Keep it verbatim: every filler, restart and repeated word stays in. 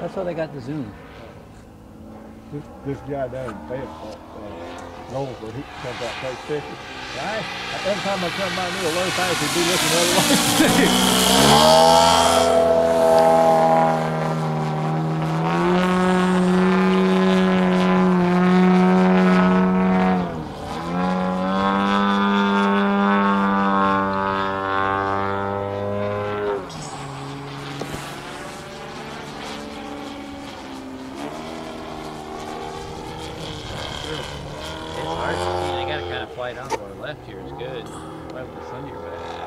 That's why they got the zoom. This, this guy down in Fayetteville, uh, knows where he comes out and takes pictures. Right? Every time I come by near a low pass, he'd be looking the other way. It's hard. They got to kind of flight on to our left here is good. Right with the sun to your back.